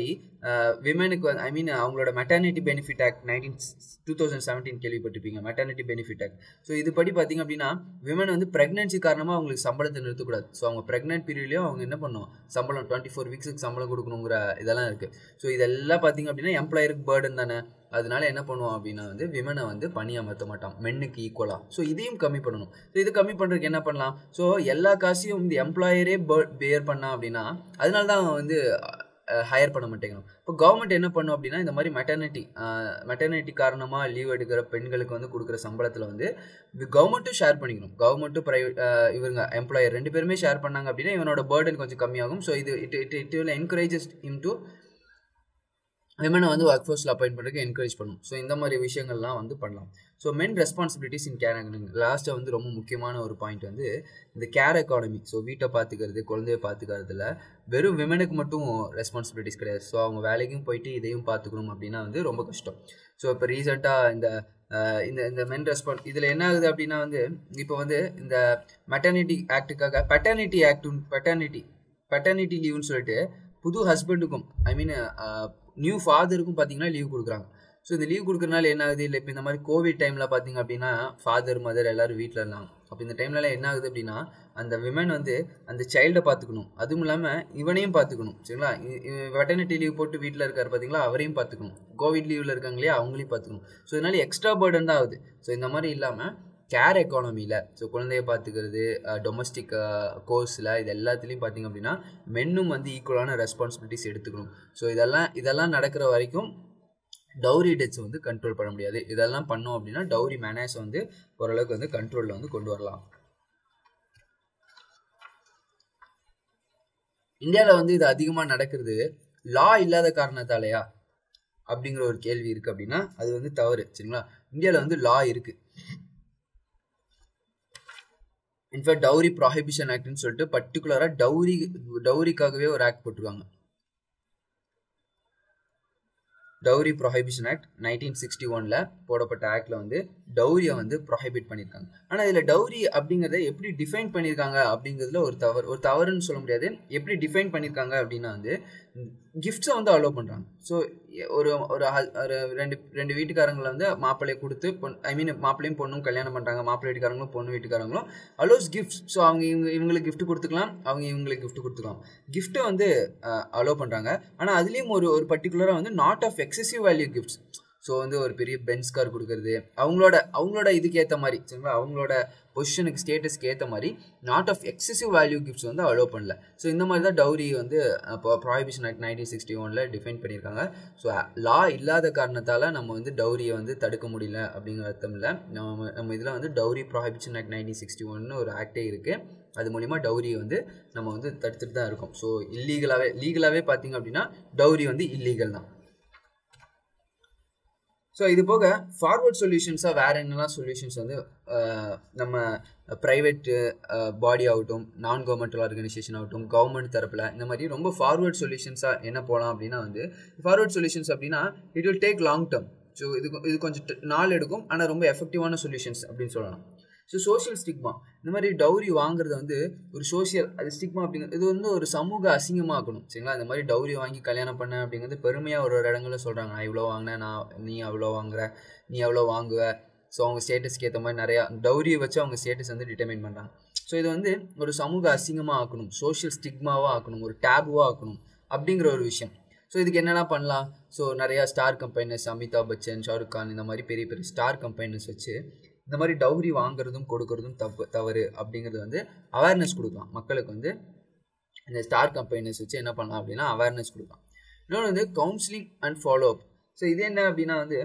விமனுக்கு ஐ மீன் அவங்களோட maternity benefit act nineteen two thousand seventeen கேள்விப்பட்டிருப்பீங்க மெட்டர்னிட்டி பெனிஃபிட் ஆக்ட். ஸோ இது படி பார்த்தீங்க அப்படின்னா விமன் வந்து ப்ரெக்னன்சி காரணமாக அவங்களுக்கு சம்பளத்தை நிறுத்தக்கூடாது. ஸோ அவங்க ப்ரெக்னென்ட் பீரியட்லையும் அவங்க என்ன பண்ணும் சம்பளம் டுவெண்ட்டி ஃபோர் வீக்ஸுக்கு சம்பளம் கொடுக்கணுங்கிற இதெல்லாம் இருக்குது. ஸோ இதெல்லாம் பார்த்தீங்க அப்படின்னா எம்ப்ளாயருக்கு பேர்டன் தானே. அதனால என்ன பண்ணுவோம் அப்படின்னா வந்து விமனை வந்து பணி அமர்த்த மாட்டான் மென்னுக்கு ஈக்குவலாக. ஸோ இதையும் கம்மி பண்ணணும். ஸோ இது கம்மி பண்ணுறதுக்கு என்ன பண்ணலாம்? ஸோ எல்லா காசையும் இந்த எம்ப்ளாயரே பேர் பண்ணா அப்படின்னா அதனால தான் அவன் வந்து ஹையர் பண்ண மாட்டேங்கிறோம். இப்போ கவர்மெண்ட் என்ன பண்ணும் அப்படின்னா இந்த மாதிரி மெட்டர்னிட்டி மெட்டர்னிட்டி காரணமாக லீவ் எடுக்கிற பெண்களுக்கு வந்து கொடுக்குற சம்பளத்தில் வந்து கவர்மெண்ட்டும் ஷேர் பண்ணிக்கணும். கவர்மெண்ட்டும் ப்ரைவேட் இவங்க எம்ப்ளாயர் ரெண்டு பேருமே ஷேர் பண்ணாங்க அப்படின்னா இவனோட பேர்டன் கொஞ்சம் கம்மியாகும். ஸோ இது it it it will encourages him to விமனை வந்து ஒர்க் ஃபோர்ஸில் அப்பாயிண்ட் பண்ணுறதுக்கு என்கரேஜ் பண்ணணும். ஸோ இந்த மாதிரி விஷயங்கள்லாம் வந்து பண்ணலாம். So men responsibilities in care economy லாஸ்ட்டாக வந்து ரொம்ப முக்கியமான ஒரு பாயிண்ட் வந்து இந்த கேர் எக்கானமி. ஸோ வீட்டை பார்த்துக்கிறது குழந்தைய பார்த்துக்கிறதுல வெறும் விமனுக்கு மட்டும் ரெஸ்பான்சிபிலிட்டிஸ் கிடையாது. ஸோ அவங்க வேலைக்கும் போயிட்டு இதையும் பார்த்துக்கணும் அப்படின்னா வந்து ரொம்ப கஷ்டம். ஸோ இப்போ ரீசெண்டாக இந்த இந்த இந்த மென் ரெஸ்பான்ஸ் இதில் என்ன ஆகுது அப்படின்னா வந்து இப்போ வந்து இந்த மெட்டர்னிட்டி ஆக்டுக்காக பெட்டர்னிட்டி ஆக்ட் பெட்டர்னிட்டி பெட்டர்னிட்டி லீவுன்னு சொல்லிட்டு புது ஹஸ்பண்டுக்கும் ஐ மீன் நியூ ஃபாதருக்கும் பார்த்தீங்கன்னா லீவ் கொடுக்குறாங்க. ஸோ இந்த லீவ் கொடுக்குறனால என்ன ஆகுது இல்லை இப்போ இந்த மாதிரி கோவிட் டைமில் பார்த்தீங்க அப்படின்னா ஃபாதர் மதர் எல்லோரும் வீட்டில் இருந்தாங்க. அப்போ இந்த டைம்லலாம் என்ன ஆகுது அப்படின்னா அந்த விமன் வந்து அந்த சைல்டை பார்த்துக்கணும், அதுவும் இல்லாமல் இவனையும் பார்த்துக்கணும். சரிங்களா? வெட்டர்னிட்டி லீவ் போட்டு வீட்டில் இருக்கார் பார்த்தீங்களா அவரையும் பார்த்துக்கணும், கோவிட் லீவில் இருக்காங்க இல்லையா அவங்களையும் பார்த்துக்கணும். ஸோ இதனால எக்ஸ்ட்ரா பேர்டன் தான் ஆகுது. ஸோ இந்த மாதிரி இல்லாமல் கேர் எக்கானமியில் ஸோ குழந்தைய பார்த்துக்கிறது டொமஸ்டிக் கோர்ஸில் இது எல்லாத்துலேயும் பார்த்திங்க அப்படின்னா மென்னும் வந்து ஈக்குவலான ரெஸ்பான்சிபிலிட்டிஸ் எடுத்துக்கணும். ஸோ இதெல்லாம் இதெல்லாம் நடக்கிற வரைக்கும் டவுரி டெத்ஸ் வந்து கண்ட்ரோல் பண்ண முடியாது. இதெல்லாம் பண்ணோம் அப்படின்னா டவுரி மேனேஜ் வந்து ஓரளவுக்கு வந்து கண்ட்ரோலில் வந்து கொண்டு வரலாம். இந்தியாவில் வந்து இது அதிகமாக நடக்கிறது லா இல்லாத காரணத்தாலையா அப்படிங்கிற ஒரு கேள்வி இருக்குது அப்படின்னா அது வந்து தவறு. சரிங்களா? இந்தியாவில் வந்து லா இருக்குது. இன்ஃபேக்ட் டவுரி ப்ராஹிபிஷன் ஆக்ட்னு சொல்லிட்டு பர்டிகுலராக டவுரி டவுரிக்காகவே ஒரு ஆக்ட் போட்டிருக்காங்க. Dowry prohibition act nineteen sixty ஒன்ல போடப்பட்ட ஆக்டில் வந்து டவுரியை வந்து ப்ராஹிபிட் பண்ணியிருக்காங்க. ஆனால் இதில் டவுரி அப்படிங்கிறத எப்படி டிஃபைன் பண்ணியிருக்காங்க அப்படிங்கிறதுல ஒரு தவறு ஒரு தவறுன்னு சொல்ல முடியாது. எப்படி டிஃபைன் பண்ணியிருக்காங்க அப்படின்னா வந்து கிஃப்ட்ஸை வந்து அலோவ் பண்ணுறாங்க. ஸோ ஒரு ஒரு ரெண்டு ரெண்டு வீட்டுக்காரங்களை வந்து மாப்பிள்ளையை கொடுத்து பொன் ஐ மீன் மாப்பிள்ளையும் பொண்ணும் கல்யாணம் பண்ணுறாங்க. மாப்பிள்ளை வீட்டுக்காரங்களும் பொண்ணு வீட்டுக்காரங்களும் அலோஸ் கிஃப்ட்ஸ். ஸோ அவங்க இவங்க இவங்களுக்கு கிஃப்ட் கொடுத்துக்கலாம், அவங்க இவங்களுக்கு கிஃப்ட் கொடுத்துக்கலாம். கிஃப்ட்டை வந்து அலோவ் பண்ணுறாங்க. ஆனால் அதுலேயும் ஒரு ஒரு பர்டிகுலராக வந்து not of excessive value gifts. So வந்து ஒரு பெரிய பென்ஸ் கார் கொடுக்கறது அவங்களோட அவங்களோட இதுக்கு ஏற்ற மாதிரி சரிங்களா அவங்களோட பொசிஷனுக்கு ஸ்டேட்டஸ்க்கு ஏற்ற மாதிரி not of excessive value gifts வந்து அலோவ் பண்ணல. ஸோ இந்த மாதிரி தான் டவுரி வந்து இப்போ ப்ராஹிபிஷன் ஆக்ட் நைன்டீன் சிக்ஸ்டி ஒனில் டிஃபைன் பண்ணியிருக்காங்க. ஸோ லா இல்லாத காரணத்தால் நம்ம வந்து டவுரியை வந்து தடுக்க முடியல அப்படிங்கிற அர்த்தம் இல்லை. நம்ம நம்ம இதில் வந்து dowry prohibition act nineteen sixty ஒன்னு ஒரு ஆக்டே இருக்குது. அது மூலிமா டவுரியை வந்து நம்ம வந்து தடுத்துட்டு தான் இருக்கோம். ஸோ இல்லீகலாகவே லீகலாகவே பார்த்தீங்க அப்படின்னா டவுரி வந்து இல்லீகல் தான். ஸோ இது போக ஃபார்வர்ட் சொல்யூஷன்ஸாக வேறு என்னெல்லாம் சொல்யூஷன்ஸ் வந்து நம்ம ப்ரைவேட்டு பாடி ஆகட்டும் நான் கவர்மெண்டல் ஆர்கனைசேஷன் ஆகட்டும் கவர்மெண்ட் தரப்பில் இந்த மாதிரி ரொம்ப ஃபார்வர்ட் சொல்யூஷன்ஸாக என்ன போகலாம் அப்படின்னா வந்து ஃபார்வர்ட் சொல்யூஷன்ஸ் அப்படின்னா it will take long term. So இது இது கொஞ்சம் நாள் எடுக்கும் ஆனால் ரொம்ப எஃபெக்டிவான சொல்யூஷன்ஸ் அப்படின்னு சொல்லலாம். ஸோ சோஷியல் ஸ்டிக்மா இந்த மாதிரி டவுரி வாங்குறது வந்து ஒரு சோஷியல் அது ஸ்டிக்மா அப்படிங்கிறது இது வந்து ஒரு சமூக அசிங்கமாக இருக்கணும். சரிங்களா? இந்த மாதிரி டவுரி வாங்கி கல்யாணம் பண்ண அப்படிங்கிறது பெருமையாக ஒரு ஒரு இடங்களில் சொல்கிறாங்க. நான் இவ்வளோ வாங்கினேன், நான் நீ அவ்வளோ வாங்குற, நீ எவ்வளோ வாங்குவ. ஸோ அவங்க ஸ்டேட்டஸ்க்கு ஏற்ற மாதிரி நிறையா டவுரியை வச்சு அவங்க ஸ்டேட்டஸ் வந்து டிட்டர்மைன் பண்ணுறாங்க. ஸோ இது வந்து ஒரு சமூக அசிங்கமாக ஆக்கணும், சோஷியல் ஸ்டிக்மாவாக ஆக்கணும், ஒரு டேபுவாக ஆக்கணும் அப்படிங்கிற ஒரு விஷயம். ஸோ இதுக்கு என்னெல்லாம் பண்ணலாம்? ஸோ நிறையா ஸ்டார் கம்பெனிஸ் அமிதாப் பச்சன் ஷாருக் கான் இந்த மாதிரி பெரிய பெரிய ஸ்டார் கம்பெனிஸ் வச்சு இந்த மாதிரி டவுரி வாங்குறதும் கொடுக்கறதும் தப்பு தவறு அப்படிங்கிறது வந்து அவேர்னஸ் கொடுக்கலாம் மக்களுக்கு. வந்து இந்த ஸ்டார் கம்பெனிஸ் வச்சு என்ன பண்ணலாம் அப்படின்னா அவேர்னஸ் கொடுக்கலாம். இன்னொன்று வந்து counselling and follow up. So இது என்ன அப்படின்னா வந்து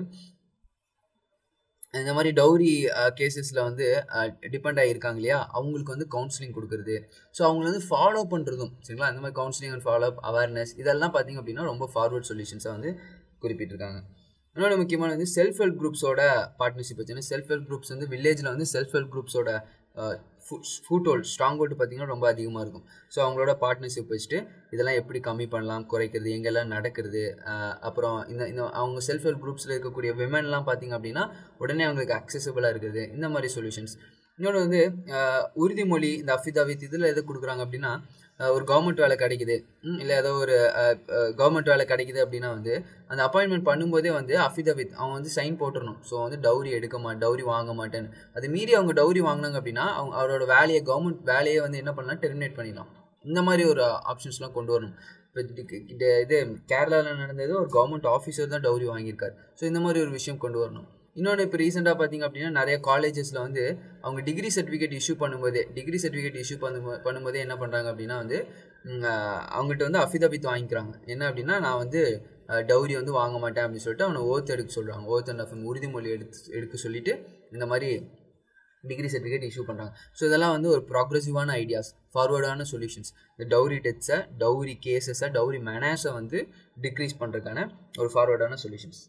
இந்த மாதிரி டவுரி கேசஸில் வந்து டிபெண்ட் ஆகியிருக்காங்க இல்லையா அவங்களுக்கு வந்து கவுன்சிலிங் கொடுக்குறது. ஸோ அவங்களை வந்து ஃபாலோ பண்ணுறதும் சரிங்களா இந்த மாதிரி counselling and follow up awareness இதெல்லாம் பார்த்திங்க அப்படின்னா ரொம்ப ஃபார்வர்ட் சொல்யூஷன்ஸாக வந்து குறிப்பிட்டிருக்காங்க. இன்னொன்று முக்கியமான வந்து செல்ஃப் ஹெல்ப் குரூப்ஸோட பார்ட்னர்ஷிப் வச்சுன்னா செல்ஃப் ஹெல்ப் குரூப்ஸ் வந்து வில்லேஜில் வந்து செல்ஃப் ஹெல்ப் குரூப்ஸோட ஃபுட் ஹோல்ட் ஸ்ட்ராங் ஹோல்டு பார்த்திங்கன்னா ரொம்ப அதிகமாக இருக்கும். ஸோ அவங்களோட பார்ட்னர்ஷிப் வச்சுட்டு இதெல்லாம் எப்படி கம்மி பண்ணலாம், குறைக்கிறது, எங்கெல்லாம் நடக்கிறது, அப்புறம் இந்த இந்த அவங்க செல்ஃப் ஹெல்ப் குரூப்ஸில் இருக்கக்கூடிய விமென்லாம் பார்த்திங்க அப்படின்னா உடனே அவங்களுக்கு அக்சசபிளாக இருக்குது. இந்த மாதிரி சொல்யூஷன்ஸ் இன்னொன்று வந்து உறுதிமொழி இந்த அஃபிதாவித் இதில் எது கொடுக்குறாங்க அப்படின்னா ஒரு கவர்மெண்ட் வேலை கிடைக்குது இல்லை ஏதோ ஒரு கவர்மெண்ட் வேலை கிடைக்குது அப்படின்னா வந்து அந்த அப்பாயின்மெண்ட் பண்ணும்போதே வந்து அஃபிதாவித் அவங்க வந்து சைன் போட்டுடணும். ஸோ வந்து டவுரி எடுக்க மா டவுரி வாங்க மாட்டேன்னு. அது மீறி அவங்க டவுரி வாங்கினாங்க அப்படின்னா அவங்க அவரோட வேலையை கவர்மெண்ட் வேலையை வந்து என்ன பண்ணலாம், டெர்மினேட் பண்ணிடலாம். இந்த மாதிரி ஒரு ஆப்ஷன்ஸ்லாம் கொண்டு வரணும். இப்போ இது கேரளாவில் நடந்தது ஒரு கவர்மெண்ட் ஆஃபீஸர் தான் டவுரி வாங்கியிருக்காரு. ஸோ இந்த மாதிரி ஒரு விஷயம் கொண்டு வரணும். இன்னொன்று இப்போ ரீசெண்டாக பார்த்திங்க அப்படின்னா நிறைய காலேஜஸில் வந்து அவங்க டிகிரி சர்டிஃபிகேட் இஷ்யூ பண்ணும்போதே டிகிரி சர்டிஃபிகேட் இஷ்யூ பண்ணு பண்ணும்போதே என்ன பண்ணுறாங்க அப்படின்னா வந்து அவங்ககிட்ட வந்து அஃபிதாவித் வாங்கிக்கிறாங்க. என்ன அப்படின்னா நான் வந்து டவுரி வந்து வாங்க மாட்டேன் அப்படின்னு சொல்லிட்டு அவனை ஓத் எடுக்க சொல்கிறாங்க. ஓத் அண்ட் அஃப் உறுதிமொழி எடுத்து எடுக்க சொல்லிட்டு இந்த மாதிரி டிகிரி சர்டிஃபிகேட் இஷ்யூ பண்ணுறாங்க. ஸோ இதெல்லாம் வந்து ஒரு ப்ராக்ரெசிவான ஐடியாஸ், ஃபார்வர்டான சொல்யூஷன்ஸ். இந்த டவுரி டெத்ஸை, டவுரி கேசஸை, டவுரி மெனாஸை வந்து டிக்ரீஸ் பண்ணுறதுக்கான ஒரு ஃபார்வர்டான சொல்யூஷன்ஸ்.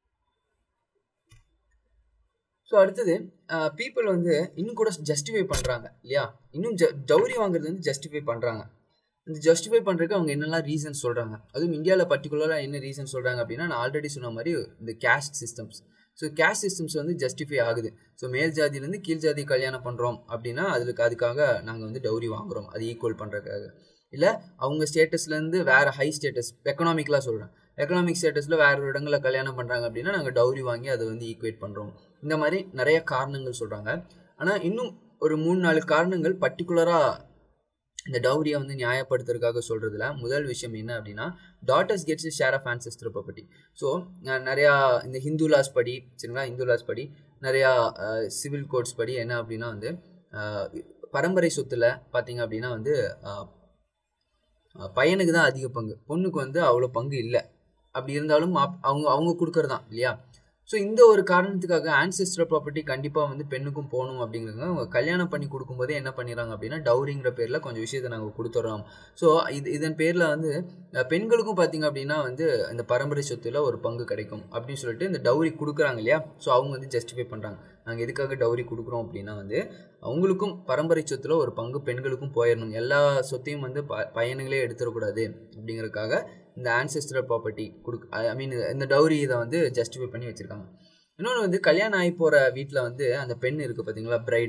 ஸோ அடுத்தது பீப்புள் வந்து இன்னும் கூட ஜஸ்டிஃபை பண்ணுறாங்க இல்லையா, இன்னும் ஜ டவுரி வாங்குறது வந்து ஜஸ்டிஃபை பண்ணுறாங்க. இந்த ஜஸ்டிஃபை பண்ணுறதுக்கு அவங்க என்னெல்லாம் ரீசன்ஸ் சொல்கிறாங்க, அதுவும் இந்தியாவில் பர்டிகுலராக என்ன ரீசன் சொல்கிறாங்க அப்படின்னா நான் ஆல்ரெடி சொன்ன மாதிரி இந்த caste systems. So caste systems வந்து ஜஸ்டிஃபை ஆகுது. ஸோ மேல் ஜாதியிலேருந்து கீழ் ஜாதி கல்யாணம் பண்ணுறோம் அப்படின்னா அதுக்கு அதுக்காக நாங்கள் வந்து டவுரி வாங்குகிறோம், அது ஈக்குவல் பண்ணுறதுக்காக. இல்லை அவங்க ஸ்டேட்டஸ்லேருந்து வேறு ஹை ஸ்டேட்டஸ் எக்கனாமிக்கலாக சொல்கிறேன், எக்கனாமிக் ஸ்டேட்டஸில் வேறு ஒரு இடங்களில் கல்யாணம் பண்ணுறாங்க அப்படின்னா நாங்கள் டவுரி வாங்கி அதை வந்து ஈக்குவேட் பண்ணுறோம். இந்த மாதிரி நிறைய காரணங்கள் சொல்கிறாங்க. ஆனால் இன்னும் ஒரு மூணு நாலு காரணங்கள் பர்டிகுலராக இந்த டவுரியை வந்து நியாயப்படுத்துறதுக்காக சொல்கிறதுல முதல் விஷயம் என்ன அப்படின்னா daughters gets share of ancestor property. So நிறையா இந்த ஹிந்து லாஸ் படி சரிங்களா, ஹிந்து லாஸ் படி நிறையா சிவில் கோட்ஸ் படி என்ன அப்படின்னா வந்து பரம்பரை சொத்தில் பார்த்திங்க அப்படின்னா வந்து பையனுக்கு தான் அதிக பங்கு, பொண்ணுக்கு வந்து அவ்வளோ பங்கு இல்லை. அப்படி இருந்தாலும் அவங்க அவங்க கொடுக்கறது தான் இல்லையா. ஸோ இந்த ஒரு காரணத்துக்காக ஆன்செஸ்டர் ப்ராப்பர்ட்டி கண்டிப்பாக வந்து பெண்ணுக்கும் போகணும் அப்படிங்கிறத அவங்க கல்யாணம் பண்ணி கொடுக்கும்போதே என்ன பண்ணிடுறாங்க அப்படின்னா டவுரிங்கிற பேரில் கொஞ்சம் விஷயத்தை நாங்கள் கொடுத்துட்றோம். ஸோ இது இதன் பேரில் வந்து பெண்களுக்கும் பார்த்திங்க அப்படின்னா வந்து இந்த பரம்பரை சொத்துல ஒரு பங்கு கிடைக்கும் அப்படின்னு சொல்லிட்டு இந்த டவுரி கொடுக்குறாங்க இல்லையா. ஸோ அவங்க வந்து ஜஸ்டிஃபை பண்ணுறாங்க, நாங்கள் எதுக்காக டவுரி கொடுக்குறோம் அப்படின்னா வந்து அவங்களுக்கும் பரம்பரை சொத்தில் ஒரு பங்கு பெண்களுக்கும் போயிடணும், எல்லா சொத்தையும் வந்து ப பையனுங்களே எடுத்துடக்கூடாது அப்படிங்கிறதுக்காக இந்த ஆன்செஸ்டர் ப்ராப்பர்ட்டி கொடுக்கு ஐ மீன் இந்த டவுரி இதை வந்து ஜஸ்டிஃபை பண்ணி வச்சுருக்காங்க. இன்னொன்று வந்து கல்யாணம் ஆகி போகிற வீட்டில் வந்து அந்த பெண் இருக்குது பார்த்தீங்களா, பிரைடு,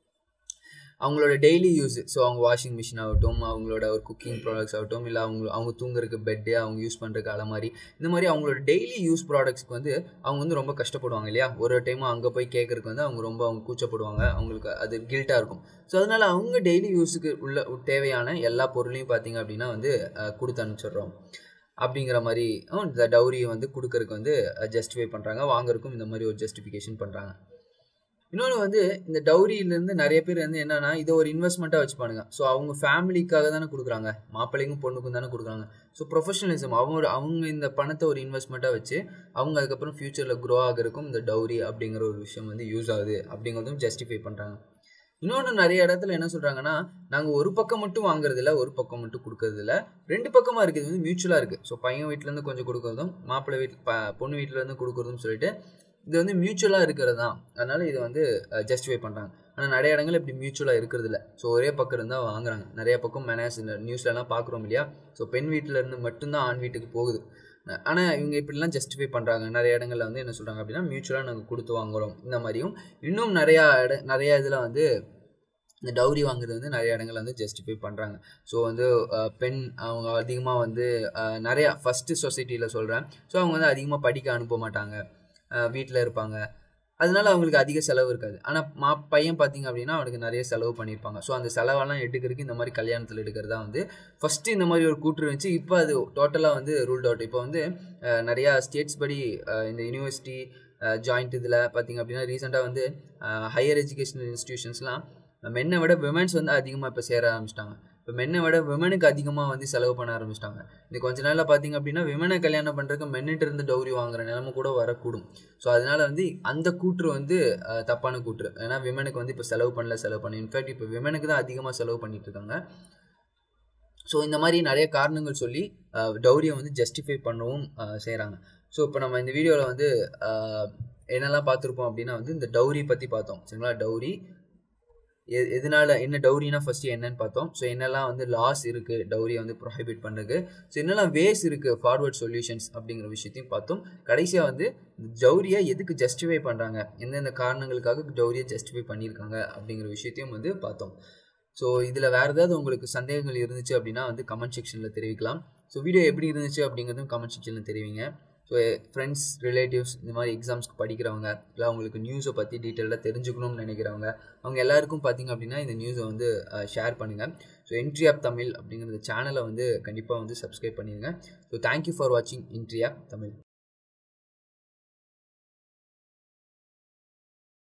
அவங்களோட டெய்லி யூஸ். ஸோ அவங்க வாஷிங் மிஷின் ஆகட்டும், அவங்களோட ஒரு குக்கிங் ப்ராடக்ட்ஸ் ஆகட்டும், இல்லை அவங்க அவங்க தூங்குறதுக்கு பெட்டு, அவங்க யூஸ் பண்ணுறதுக்கு அலமாரி, இந்த மாதிரி அவங்களோட டெய்லி யூஸ் ப்ராடக்ட்ஸ்க்கு வந்து அவங்க வந்து ரொம்ப கஷ்டப்படுவாங்க இல்லையா. ஒரு டைமும் அங்கே போய் கேட்குறதுக்கு வந்து அவங்க ரொம்ப அவங்க கூச்சப்படுவாங்க, அவங்களுக்கு அது கில்ட்டாக இருக்கும். ஸோ அதனால் அவங்க டெய்லி யூஸுக்கு உள்ள தேவையான எல்லா பொருளையும் பார்த்திங்க அப்படின்னா வந்து கொடுத்து அனுப்பிச்சிடுறோம் அப்படிங்கிற மாதிரி இந்த டவுரியை வந்து கொடுக்கறதுக்கு வந்து ஜஸ்டிஃபை பண்ணுறாங்க, வாங்குறதுக்கும் இந்த மாதிரி ஒரு ஜஸ்டிஃபிகேஷன் பண்ணுறாங்க. இன்னொன்று வந்து இந்த டவுரியிலேருந்து நிறைய பேர் வந்து என்னன்னா இதை ஒரு இன்வெஸ்ட்மெண்ட்டாக வச்சுப்பானுங்க. ஸோ அவங்க ஃபேமிலிக்காக தானே கொடுக்குறாங்க, மாப்பிள்ளைக்கும் பொண்ணுக்கும் தானே கொடுக்குறாங்க. ஸோ ப்ரொஃபஷனலிசம் அவங்க அவங்க இந்த பணத்தை ஒரு இன்வெஸ்ட்மெண்ட்டாக வச்சு அவங்க அதுக்கப்புறம் ஃப்யூச்சரில் க்ரோ ஆகிறதுக்கும் இந்த டவுரி அப்படிங்கிற ஒரு விஷயம் வந்து யூஸ் ஆகுது அப்படிங்கிறதும் ஜஸ்டிஃபை பண்ணுறாங்க. இன்னொன்று நிறைய இடத்துல என்ன சொல்கிறாங்கன்னா நாங்கள் ஒரு பக்கம் மட்டும் வாங்குறதில்ல, ஒரு பக்கம் மட்டும் கொடுக்கறதில்ல, ரெண்டு பக்கமாக இருக்குது, வந்து மியூச்சுவலாக இருக்குது. ஸோ பையன் வீட்டிலேருந்து கொஞ்சம் கொடுக்குறதும் மாப்பிள்ளை வீட்டில் ப பொண்ணு வீட்டிலேருந்து கொடுக்குறதும் சொல்லிட்டு இது வந்து மியூச்சுவலாக இருக்கிறது தான். அதனால் இதை வந்து ஜஸ்டிஃபை பண்ணுறாங்க. ஆனால் நிறைய இடங்கள் இப்படி மியூச்சுவலாக இருக்கிறது இல்லை. ஸோ ஒரே பக்கம் இருந்தால் வாங்குறாங்க. நிறைய பக்கம் மெனாஸ் இந்த நியூஸ்லலாம் பார்க்குறோம் இல்லையா. ஸோ பெண் வீட்டிலேருந்து மட்டும்தான் ஆண் வீட்டுக்கு போகுது. ஆனால் இவங்க இப்படிலாம் ஜஸ்டிஃபை பண்ணுறாங்க. நிறைய இடங்களில் வந்து என்ன சொல்கிறாங்க அப்படின்னா மியூச்சுவலாக நாங்கள் கொடுத்து வாங்குகிறோம். இந்த மாதிரியும் இன்னும் நிறையா இட நிறையா இதில் வந்து இந்த டவுரி வாங்குறது வந்து நிறைய இடங்களில் வந்து ஜஸ்டிஃபை பண்ணுறாங்க. ஸோ வந்து பெண் அவங்க அதிகமாக வந்து நிறையா ஃபஸ்ட்டு சொசைட்டியில் சொல்கிறேன். ஸோ அவங்க வந்து அதிகமாக படிக்க அனுப்ப மாட்டாங்க, வீட்டில் இருப்பாங்க, அதனால அவங்களுக்கு அதிக செலவு இருக்காது. ஆனால் மா பையன் பார்த்திங்க அப்படின்னா அவனுக்கு நிறைய செலவு பண்ணியிருப்பாங்க. ஸோ அந்த செலவெல்லாம் எடுக்கிறதுக்கு இந்த மாதிரி கல்யாணத்தில் எடுக்கிறதா வந்து ஃபஸ்ட்டு இந்த மாதிரி ஒரு கூற்று இருந்துச்சு. இப்போ அது டோட்டலாக வந்து ரூல்ட் அவுட். இப்போ வந்து நிறையா ஸ்டேட்ஸ் படி இந்த யூனிவர்சிட்டி ஜாயிண்ட் இதில் பார்த்திங்க அப்படின்னா ரீசெண்டாக வந்து ஹையர் எஜுகேஷனல் இன்ஸ்டியூஷன்ஸ்லாம் மென்னை விட விமென்ஸ் வந்து அதிகமாக இப்போ சேர ஆரம்பிச்சிட்டாங்க. இப்போ மென்னை விட விமனுக்கு அதிகமாக வந்து செலவு பண்ண ஆரம்பிச்சிட்டாங்க. இந்த கொஞ்ச நாளில் பார்த்திங்க அப்படின்னா விமனை கல்யாணம் பண்ணுறதுக்கு மென்னிட்டு இருந்து டவுரி வாங்குற நிலைமை கூட வரக்கூடும். ஸோ அதனால் வந்து அந்த கூற்று வந்து தப்பான கூற்று. ஏன்னா விமனுக்கு வந்து இப்போ செலவு பண்ணல செலவு பண்ண இன்ஃபேக்ட் இப்போ விமனுக்கு தான் அதிகமாக செலவு பண்ணிட்டு இருக்காங்க. ஸோ இந்த மாதிரி நிறைய காரணங்கள் சொல்லி டவுரியை வந்து ஜஸ்டிஃபை பண்ணவும் செய்கிறாங்க. ஸோ இப்போ நம்ம இந்த வீடியோவில் வந்து என்னெல்லாம் பார்த்துருப்போம் அப்படின்னா வந்து இந்த டவுரி பற்றி பார்த்தோம் சரிங்களா. டவுரி, எதனால என்ன டவுரினா ஃபர்ஸ்ட் என்னன்னு பார்த்தோம். ஸோ என்னெல்லாம் வந்து லாஸ் இருக்கு டவுரியை வந்து ப்ரொஹிபிட் பண்ணுறதுக்கு, ஸோ என்னெல்லாம் வேஸ் இருக்கு ஃபார்வர்ட் சொல்யூஷன்ஸ் அப்படிங்கிற விஷயத்தையும் பார்த்தோம். கடைசியாக வந்து டவுரியை எதுக்கு ஜஸ்டிஃபை பண்ணுறாங்க, எந்தெந்த காரணங்களுக்காக டவுரியை ஜஸ்டிஃபை பண்ணியிருக்காங்க அப்படிங்கிற விஷயத்தையும் வந்து பார்த்தோம். ஸோ இதில் வேறு ஏதாவது உங்களுக்கு சந்தேகங்கள் இருந்துச்சு அப்படின்னா வந்து கமெண்ட் செக்ஷனில் தெரிவிக்கலாம். ஸோ வீடியோ எப்படி இருந்துச்சு அப்படிங்கிறதும் கமெண்ட் செக்ஷனில் தெரிவிங்க. ஸோ ஃப்ரெண்ட்ஸ் ரிலேட்டிவ்ஸ் இந்த மாதிரி எக்ஸாம்ஸ்க்கு படிக்கிறவங்க இல்லை அவங்களுக்கு நியூஸை பற்றி டீட்டெயிலாக தெரிஞ்சுக்கணும்னு நினைக்கிறவங்க அவங்க எல்லாருக்கும் பார்த்திங்க அப்படின்னா இந்த நியூஸை வந்து ஷேர் பண்ணுங்கள். ஸோ என்ட்ரி ஆப் தமிழ் அப்படிங்கிற சேனலை வந்து கண்டிப்பாக வந்து சப்ஸ்கிரைப் பண்ணிடுங்க. ஸோ தேங்க்யூ ஃபார் வாட்சிங் என்ட்ரி ஆப் தமிழ்.